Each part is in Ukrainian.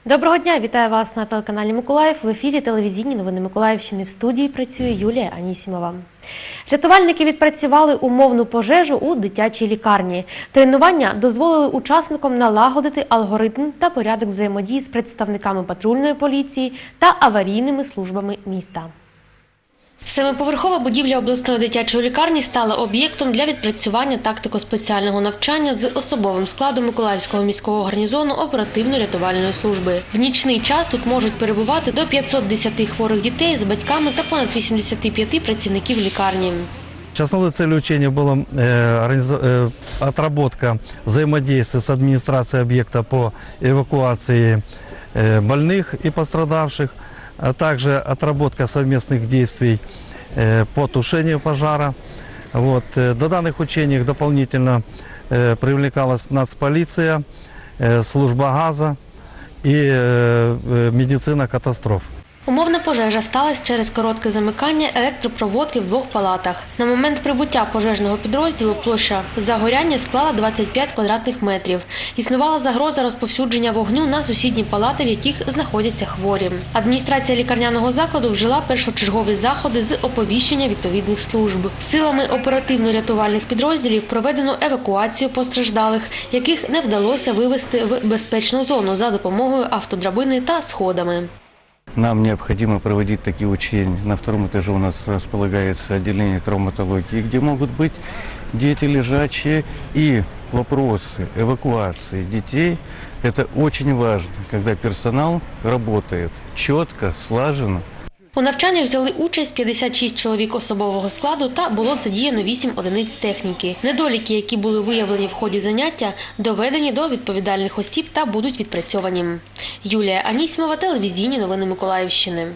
Доброго дня! Вітаю вас на телеканалі Миколаїв. В ефірі телевізійні новини Миколаївщини. В студії працює Юлія Анісімова. Рятувальники відпрацювали умовну пожежу у дитячій лікарні. Тренування дозволили учасникам налагодити алгоритм та порядок взаємодії з представниками патрульної поліції та аварійними службами міста. Семиповерхова будівля обласної дитячої лікарні стала об'єктом для відпрацювання тактико-спеціального навчання з особовим складом Миколаївського міського гарнізону оперативно-рятувальної служби. В нічний час тут можуть перебувати до 510 хворих дітей з батьками та понад 85 працівників лікарні. Основной целью учения была отработка взаимодействия с администрацией объекта по эвакуации больных и пострадавших, а также отработка совместных действий по тушению пожара. До данных учений дополнительно привлекалась нацполиция, служба газа и медицина катастроф. Умовна пожежа сталася через коротке замикання електропроводки в двох палатах. На момент прибуття пожежного підрозділу площа загоряння склала 25 квадратних метрів. Існувала загроза розповсюдження вогню на сусідні палати, в яких знаходяться хворі. Адміністрація лікарняного закладу вжила першочергові заходи з оповіщення відповідних служб. Силами оперативно-рятувальних підрозділів проведено евакуацію постраждалих, яких не вдалося вивезти в безпечну зону за допомогою автодрабини та сходами. Нам необходимо проводить такие учения. На втором этаже у нас располагается отделение травматологии, где могут быть дети лежачие, и вопросы эвакуации детей – это очень важно, когда персонал работает четко, слаженно. У навчанні взяли участь 56 чоловік особового складу та було задіяно 8 одиниць техніки. Недоліки, які були виявлені в ході заняття, доведені до відповідальних осіб та будуть відпрацьовані. Юлія Анісімова, телевізійні новини Миколаївщини.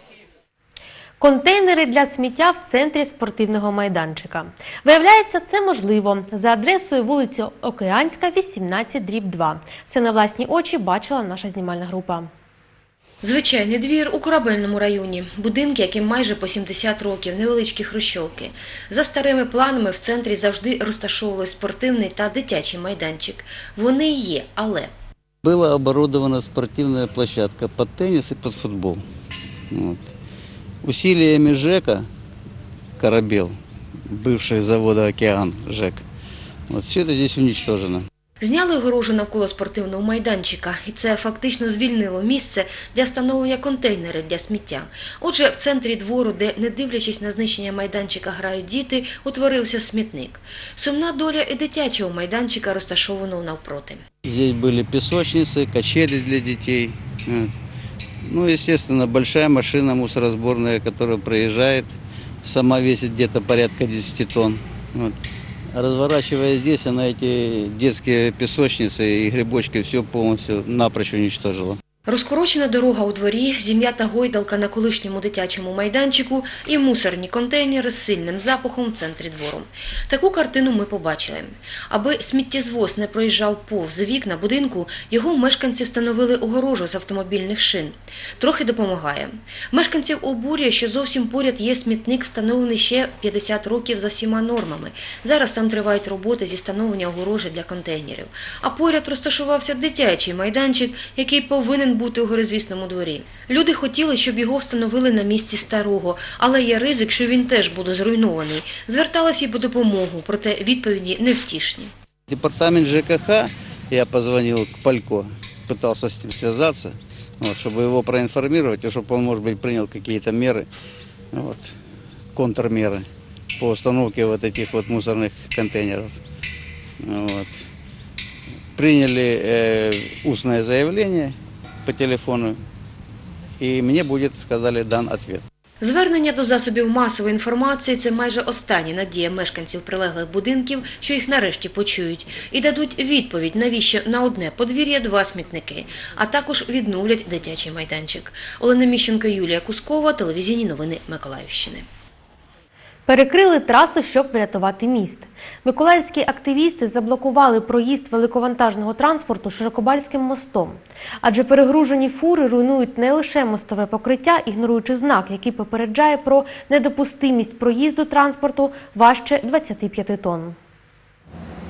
Контейнери для сміття в центрі спортивного майданчика. Виявляється, це можливо. За адресою вулиця Океанська, 18/2. Це на власні очі бачила наша знімальна група. Звичайний двір у Корабельному районі. Будинки, яким майже по 70 років, невеличкі хрущовки. За старими планами в центрі завжди розташовували спортивний та дитячий майданчик. Вони і є, але... Была оборудована спортивная площадка под теннис и под футбол. Усилиями ЖЭКа «Корабел», бывший завода «Океан» ЖЭК, все это здесь уничтожено. Зняли огорожу навколо спортивного майданчика, і це фактично звільнило місце для встановлення контейнерів для сміття. Отже, в центрі двору, де, не дивлячись на знищення майданчика, грають діти, утворився смітник. Сумна доля і дитячого майданчика, розташованого навпроти. Здесь были песочницы, качели для детей. Естественно, большая машина мусоросборная, которая проезжает, сама весит где-то порядка 10 тонн. Разворачивая здесь, она эти детские песочницы и грибочки все полностью напрочь уничтожила. Розкорочена дорога у дворі, зім'ята гойдалка на колишньому дитячому майданчику і мусорні контейнери з сильним запахом в центрі двору. Таку картину ми побачили. Аби сміттєзвоз не проїжджав повз вікна будинку, його мешканці встановили огорожу з автомобільних шин. Трохи допомагає. Мешканців обурює, що зовсім поряд є смітник, встановлений ще 50 років за всіма нормами. Зараз там тривають роботи зі встановлення огорожі для контейнерів. А поряд розташувався дитячий майданчик, який повинен бути у горизвісному дворі. Люди хотіли, щоб його встановили на місці старого, але є ризик, що він теж буде зруйнований. Зверталися і по допомогу, проте відповіді невтішні. Департамент ЖКХ, я позвонил к Палько, пытался с ним связаться, чтобы его проинформировать, и чтобы он, может быть, принял какие-то меры, контрмеры по установке этих мусорных контейнеров. Приняли устное заявление по телефону, і мені буде, сказали, дан відповідь. Звернення до засобів масової інформації – це майже остання надія мешканців прилеглих будинків, що їх нарешті почують і дадуть відповідь, навіщо на одне подвір'я 2 смітники, а також відновлять дитячий майданчик. Олена Міщенко, Юлія Кускова, телевізійні новини Миколаївщини. Перекрили трасу, щоб врятувати міст. Миколаївські активісти заблокували проїзд великовантажного транспорту Широкобальським мостом. Адже перегружені фури руйнують не лише мостове покриття, ігноруючи знак, який попереджає про недопустимість проїзду транспорту важче 25 тонн.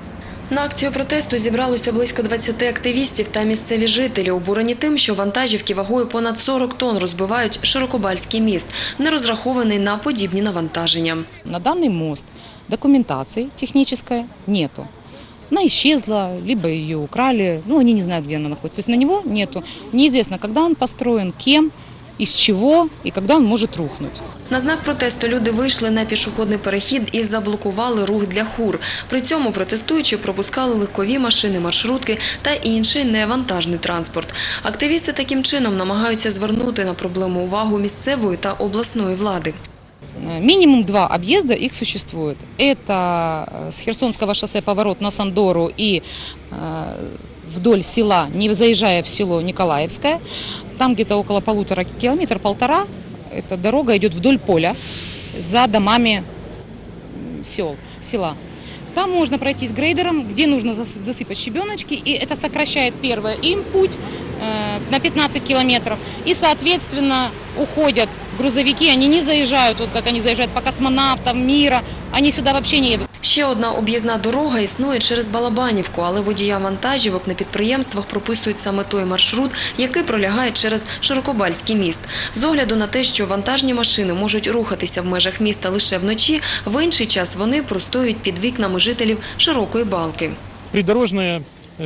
На акцію протесту зібралося близько 20 активістів та місцеві жителі, обурені тим, що вантажівки вагою понад 40 тонн розбивають Широкобальський міст, не розрахований на подібні навантаження. На данный мост документации технической нету. Она исчезла, либо ее украли, они не знают, где она находится. То есть на него нету. Неизвестно, когда он построен, кем, из чего и когда он может рухнуть. На знак протесту люди вийшли на пішохідний перехід і заблокували рух для хур. При цьому протестуючі пропускали легкові машини, маршрутки та інший невантажний транспорт. Активісти таким чином намагаються звернути на проблему увагу місцевої та обласної влади. Минимум 2 объезда их существует. Это с Херсонского шоссе поворот на Сандору и вдоль села, не заезжая в село Николаевское. Там где-то около 1,5 километра, 1,5, эта дорога идет вдоль поля за домами села. Там можно пройтись грейдером, где нужно засыпать щебеночки, и это сокращает первое им путь на 15 километров. И, соответственно, уходят грузовики, они не заезжают, вот как они заезжают по космонавтам, мира, они сюда вообще не едут. Ще одна об'їзна дорога існує через Балабанівку, але водіям вантажівок на підприємствах прописують саме той маршрут, який пролягає через Широкобальський міст. З огляду на те, що вантажні машини можуть рухатися в межах міста лише вночі, в інший час вони простоюють під вікнами жителів Широкої Балки. Придорожная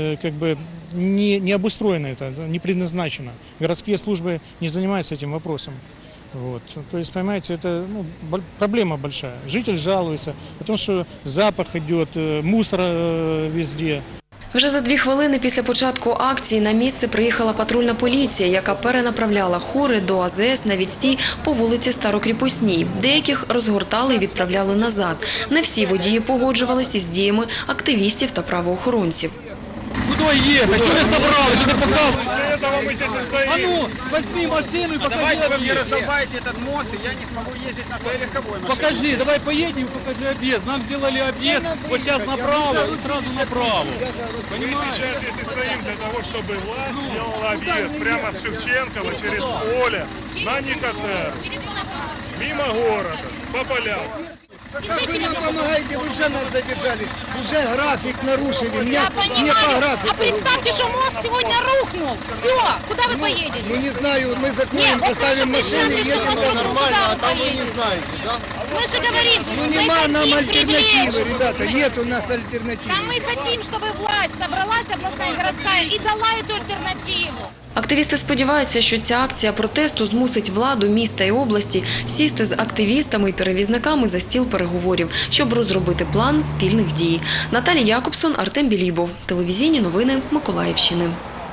не обустроено это, не предназначено. Городские службы не занимаются этим вопросом. Вот. То есть, понимаете, это проблема большая. Житель жалуется, потому что запах идет, мусор везде. Вже за 2 хвилини після початку акції на місце приїхала патрульна поліція, яка перенаправляла хури до АЗС на відстій по вулиці Старокріпосній. Деяких розгортали і відправляли назад. Не всі водії погоджувалися з діями активістів та правоохоронців. Куда ехать? Что ты собрал? Что ты показываешь? Для этого мы здесь и стоим. А ну, возьми машину и покажи. Давайте вы мне раздолбайте этот мост, и я не смогу ездить на своей легковой машине. Покажи, давай поедем и покажи объезд. Нам сделали объезд, вот сейчас направо и сразу направо. Мы сейчас здесь и стоим для того, чтобы власть сделала объезд прямо с Шевченкова через поле на Никотер, мимо города, по полям. Как вы нам помогаете? Вы уже нас задержали. Уже график нарушили. Мне по графику. А представьте, что мост сегодня рухнул. Все, куда вы поедете? Ну не знаю, мы закроем, поставим машины и едем нормально, а там вы не знаете, да? Мы же говорим, Ну нема нам альтернативы, ребята, нет у нас альтернативы. Да мы хотим, чтобы власть собралась, областная и городская, и дала эту альтернативу. Активісти сподіваються, що ця акція протесту змусить владу міста і області сісти з активістами і перевізниками за стіл переговорів, щоб розробити план спільних дій. Наталія Якобсон, Артем Білібов. Телевізійні новини Миколаївщини.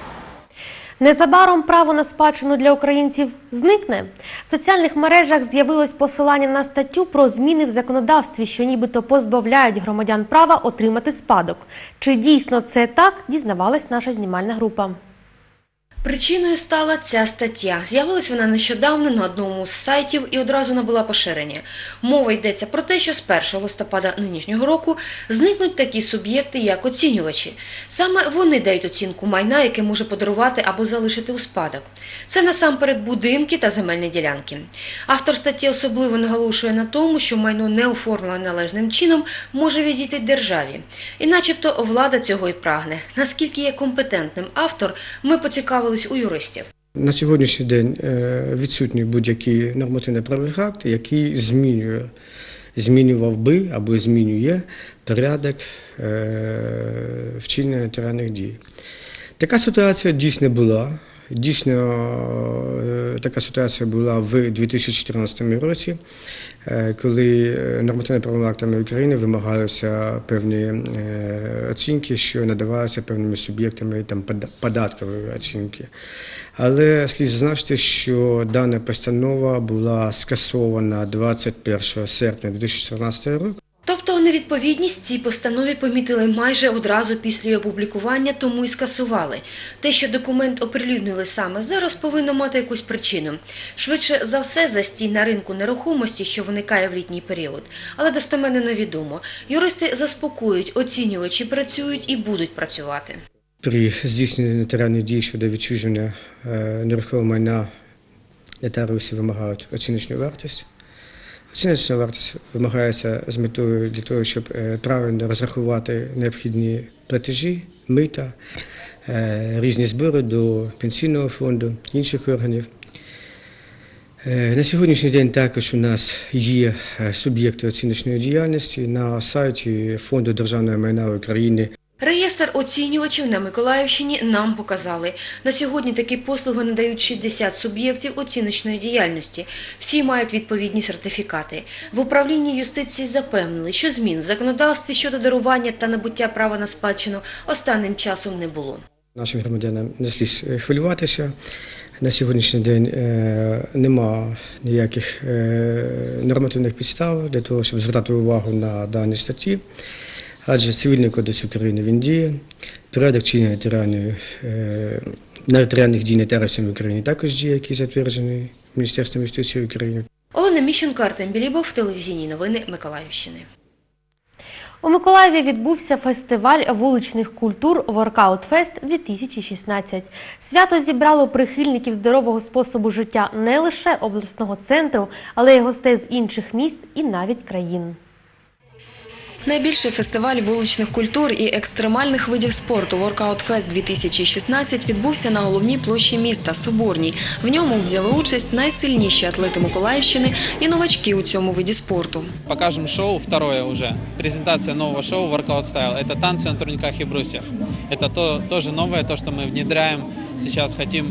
Незабаром право на спадщину для українців зникне. В соціальних мережах з'явилось посилання на статтю про зміни в законодавстві, що нібито позбавляють громадян права отримати спадок. Чи дійсно це так, дізнавалась наша знімальна група. Причиною стала ця стаття. З'явилась вона нещодавно на одному з сайтів і одразу набула поширення. Мова йдеться про те, що з 1 листопада нинішнього року зникнуть такі суб'єкти, як оцінювачі. Саме вони дають оцінку майна, яке може подарувати або залишити у спадок. Це насамперед будинки та земельні ділянки. Автор статті особливо наголошує на тому, що майно не оформлене належним чином може відійти державі. І начебто влада цього і прагне. Наскільки є компетентним автор, ми поцікавились у юристів. На сьогоднішній день відсутній будь-який нормативно-правовий акт, який змінював би або змінює порядок вчинення нотаріальних дій. Така ситуація дійсно була. Дійсно, така ситуація була в 2014 році, коли нормативно-правовими актами України вимагалися певні оцінки, що надавалися певними суб'єктами податкової оцінки. Але слід зазначити, що дана постанова була скасована 21 серпня 2014 року. Тобто невідповідність цій постанові помітили майже одразу після її опублікування, тому і скасували. Те, що документ оприлюднили саме зараз, повинно мати якусь причину. Швидше за все, застій на ринку нерухомості, що виникає в літній період. Але достеменно невідомо. Юристи заспокоюють, оцінювачі працюють і будуть працювати. При здійсненні нотаріальних дій щодо відчуження нерухомого майна нотаріуси вимагають оціночну вартість. Оціночна вартість вимагається з метою для того, щоб правильно розрахувати необхідні платежі, мита, різні збори до пенсійного фонду, інших органів. На сьогоднішній день також у нас є суб'єкти оціночної діяльності на сайті Фонду державного майна України. Реєстр оцінювачів на Миколаївщині нам показали. На сьогодні такі послуги надають 60 суб'єктів оціночної діяльності. Всі мають відповідні сертифікати. В управлінні юстиції запевнили, що змін в законодавстві щодо дарування та набуття права на спадщину останнім часом не було. Нашим громадянам не слід хвилюватися. На сьогоднішній день нема ніяких нормативних підстав для того, щоб звертати увагу на дані статті. Адже Цивільний кодекс України він діє, порядок чинення територіальних дій нотаріусів України також діє, який затверджений Міністерством юстиції України. Олена Міщенко, Артем Білібов, телевізійні новини Миколаївщини. У Миколаєві відбувся фестиваль вуличних культур «Воркаут-фест-2016». Свято зібрало прихильників здорового способу життя не лише обласного центру, але й гостей з інших міст і навіть країн. Найбільший фестиваль вуличних культур і екстремальних видів спорту «Воркаут-фест-2016» відбувся на головній площі міста – Соборній. В ньому взяли участь найсильніші атлети Миколаївщини і новачки у цьому виді спорту. Покажем шоу, второе уже. Презентация нового шоу «Воркаут Стайл». Это танцы на турниках и брусьях. Это тоже новое, то, что мы внедряем. Сейчас хотим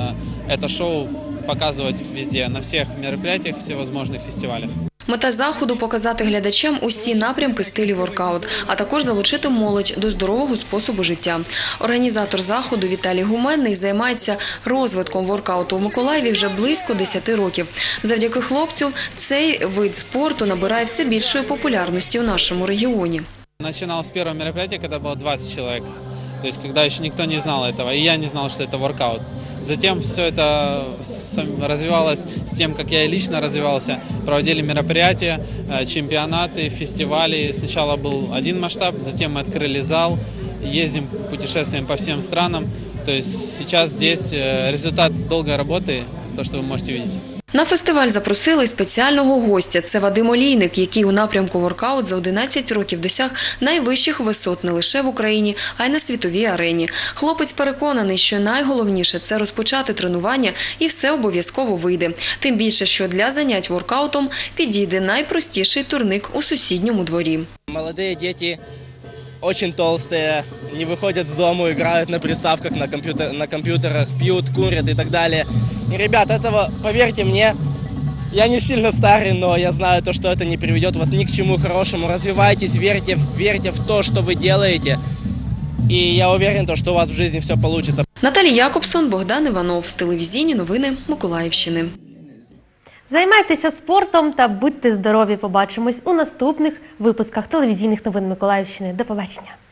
это шоу показывать везде, на всех мероприятиях, всевозможных фестивалях. Мета заходу – показати глядачам усі напрямки стилю воркаут, а також залучити молодь до здорового способу життя. Організатор заходу Віталій Гуменний займається розвитком воркауту в Миколаєві вже близько 10 років. Завдяки хлопцю цей вид спорту набирає все більшої популярності у нашому регіоні. Начинал с первого мероприятия, когда было 20 человек. То есть, когда еще никто не знал этого, и я не знал, что это воркаут. Затем все это развивалось с тем, как я лично развивался. Проводили мероприятия, чемпионаты, фестивали. Сначала был один масштаб, затем мы открыли зал, ездим, путешествуем по всем странам. То есть сейчас здесь результат долгой работы, то, что вы можете видеть. На фестиваль запросили спеціального гостя – це Вадим Олійник, який у напрямку воркаут за 11 років досяг найвищих висот не лише в Україні, а й на світовій арені. Хлопець переконаний, що найголовніше – це розпочати тренування і все обов'язково вийде. Тим більше, що для занять воркаутом підійде найпростіший турник у сусідньому дворі. Молоді діти очень толстые, не выходят с дому, играют на приставках, на компьютерах, пьют, курят и так далее. И, ребят, этого, поверьте мне, я не сильно старый, но я знаю, что это не приведет вас ни к чему хорошему. Развивайтесь, верьте в то, что вы делаете. И я уверен, что у вас в жизни все получится. Наталія Якобсон, Богдан Іванов. Телевізійні новини Миколаївщини. Займайтеся спортом та будьте здорові. Побачимось у наступних випусках телевізійних новин Миколаївщини. До побачення.